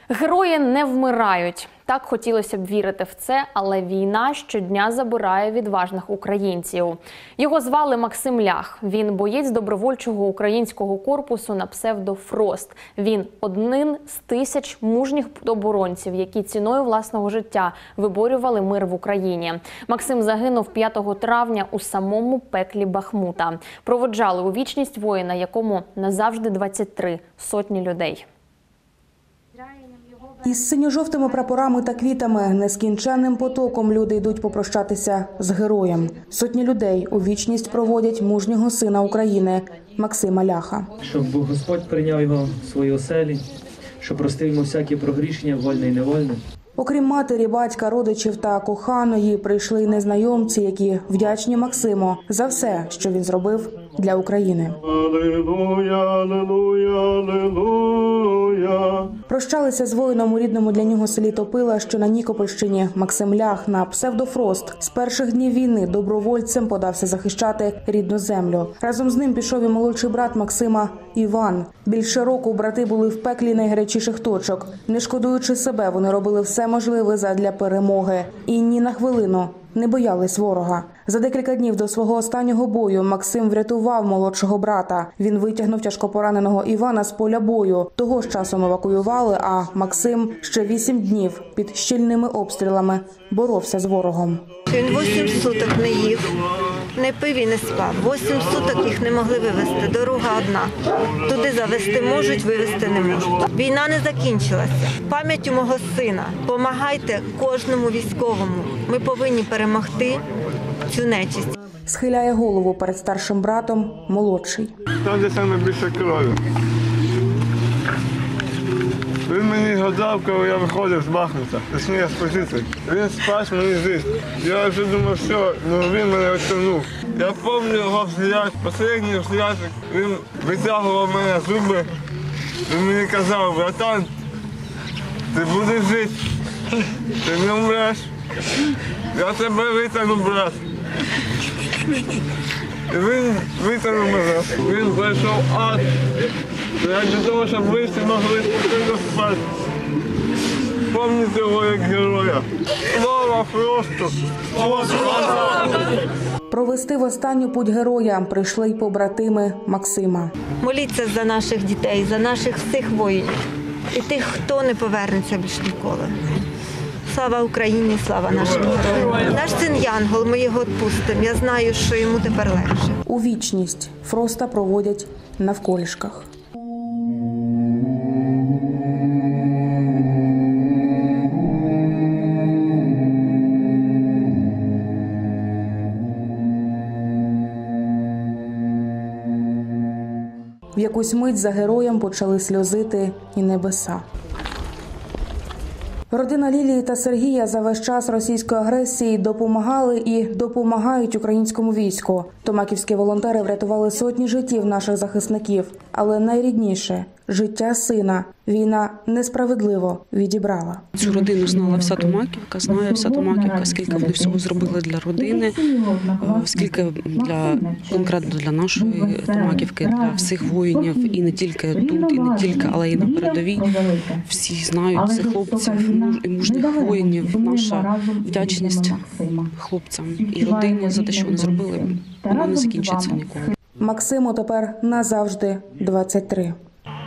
Герої не вмирають. Так хотілося б вірити в це, але війна щодня забирає відважних українців. Його звали Максим Лях. Він боєць добровольчого українського корпусу на псевдо «Фрост». Він один з тисяч мужніх оборонців, які ціною власного життя виборювали мир в Україні. Максим загинув 5 травня у самому пеклі Бахмута. Проводжали у вічність воїна, якому назавжди 23 сотні людей. Із синьо-жовтими прапорами та квітами нескінченним потоком люди йдуть попрощатися з героєм. Сотні людей у вічність проводять мужнього сина України Максима Ляха. Щоб Господь прийняв його в свої оселі, щоб простив йому всякі прогрішення, вольне і невольне. Окрім матері, батька, родичів та коханої, прийшли й незнайомці, які вдячні Максиму за все, що він зробив для України. Алілуя, алілуя, алілуя. Прощалися з воїном у рідному для нього селі Топила, що на Нікопольщині. Максим Лях на псевдо «Фрост» з перших днів війни добровольцем подався захищати рідну землю. Разом з ним пішов і молодший брат Максима Іван. Більше року брати були в пеклі найгарячіших точок. Не шкодуючи себе, вони робили все можливе задля перемоги. І ні на хвилину не боялись ворога. За декілька днів до свого останнього бою Максим врятував молодшого брата. Він витягнув тяжкопораненого Івана з поля бою. Того ж часом евакуювали, а Максим ще 8 днів під щільними обстрілами боровся з ворогом. Він 8 суток не їв, не пив і не спав. 8 суток їх не могли вивезти. Дорога одна. Туди завезти можуть, вивезти не можуть. Війна не закінчилася. Пам'яттю мого сина. Помагайте кожному військовому. Ми повинні перемогти цю нечисть. Схиляє голову перед старшим братом молодший. Там, де саме більше крові. Він мені згадав, коли я виходив з Бахмута, точніше з позиції. Він спас мені життя. Я вже думав, що він мене відтягнув. Я пам'ятаю його взгляд, останній взгляд, він витягував мене зуби. Він мені казав: братан, ти будеш жити, ти не вмреш. Я тебе витягну, брат. І він витягнув мене. Він пройшов ад. Для того, щоб ви всі могли спокійно спати. Пам'ятайте його як героя. Слава Фросту! Провести в останню путь героя прийшли й побратими Максима. Моліться за наших дітей, за наших всіх воїнів. І тих, хто не повернеться більш ніколи. Слава Україні, слава нашим героям. Наш син Янгол, ми його відпустимо. Я знаю, що йому тепер легше. У вічність Фроста проводять навколішках. В якусь мить за героєм почали сльозити і небеса. Родина Лілії та Сергія за весь час російської агресії допомагали і допомагають українському війську. Томаківські волонтери врятували сотні життів наших захисників. Але найрідніше – життя сина війна несправедливо відібрала. Цю родину знала вся Томаківка, знає вся Томаківка, скільки вони всього зробили для родини, скільки конкретно для нашої Томаківки, для всіх воїнів, і не тільки тут, і не тільки, але і на передовій. Всі знають цих хлопців і мужніх воїнів. Наша вдячність хлопцям і родині за те, що вони зробили, вона не закінчиться ніколи. Максиму тепер назавжди 23.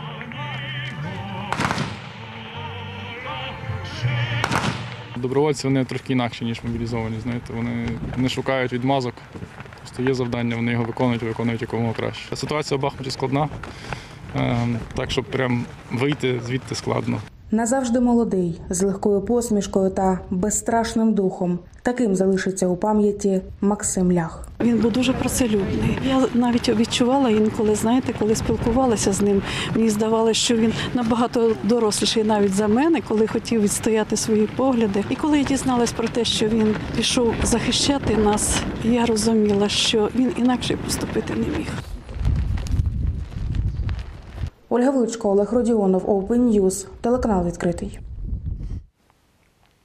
Добровольці, вони трохи інакші, ніж мобілізовані, знаєте. Вони не шукають відмазок, просто є завдання, вони його виконують якомога краще. Ситуація в Бахмуті складна, так що прям вийти звідти складно. Назавжди молодий, з легкою посмішкою та безстрашним духом. Таким залишиться у пам'яті Максим Лях. Він був дуже працелюбний. Я навіть відчувала інколи, знаєте, коли спілкувалася з ним, мені здавалося, що він набагато доросліший навіть за мене, коли хотів відстояти свої погляди. І коли я дізналась про те, що він пішов захищати нас, я розуміла, що він інакше поступити не міг. Ольга Величко, Олег Родіонов, Open News, телеканал «Відкритий».